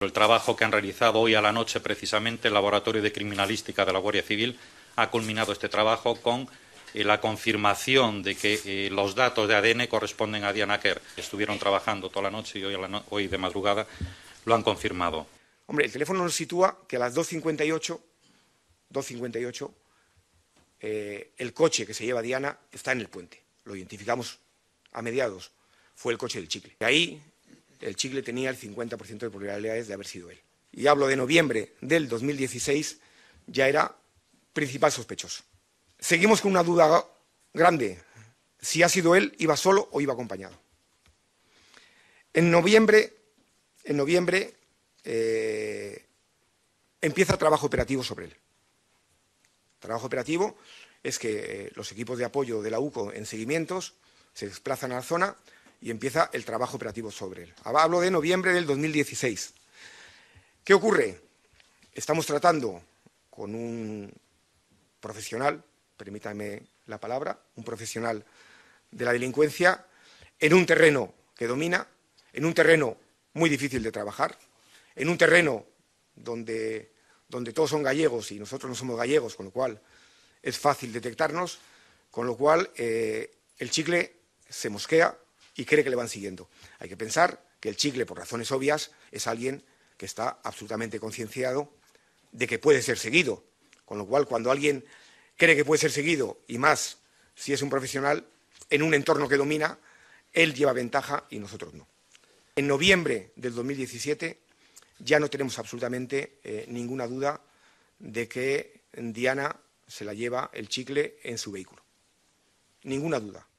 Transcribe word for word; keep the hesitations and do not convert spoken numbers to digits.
El trabajo que han realizado hoy a la noche, precisamente, el Laboratorio de Criminalística de la Guardia Civil ha culminado este trabajo con eh, la confirmación de que eh, los datos de A D N corresponden a Diana Quer. Estuvieron trabajando toda la noche y hoy, a la no hoy de madrugada lo han confirmado. Hombre, el teléfono nos sitúa que a las dos cincuenta y ocho, eh, el coche que se lleva Diana está en el puente. Lo identificamos a mediados. Fue el coche del chicle. De ahí, el chicle tenía el cincuenta por ciento de probabilidades de haber sido él. Y hablo de noviembre del dos mil dieciséis, ya era principal sospechoso. Seguimos con una duda grande. Si ha sido él, ¿iba solo o iba acompañado? En noviembre, en noviembre eh, empieza el trabajo operativo sobre él. Trabajo operativo es que eh, los equipos de apoyo de la U C O en seguimientos se desplazan a la zona y empieza el trabajo operativo sobre él. Hablo de noviembre del dos mil dieciséis. ¿Qué ocurre? Estamos tratando con un profesional, permítame la palabra, un profesional de la delincuencia, en un terreno que domina, en un terreno muy difícil de trabajar, en un terreno donde, donde todos son gallegos y nosotros no somos gallegos, con lo cual es fácil detectarnos, con lo cual eh, el chicle se mosquea y cree que le van siguiendo. Hay que pensar que el chicle, por razones obvias, es alguien que está absolutamente concienciado de que puede ser seguido, con lo cual cuando alguien cree que puede ser seguido, y más si es un profesional, en un entorno que domina, él lleva ventaja y nosotros no. En noviembre del dos mil diecisiete ya no tenemos absolutamente eh, ninguna duda de que Diana se la lleva el chicle en su vehículo. Ninguna duda.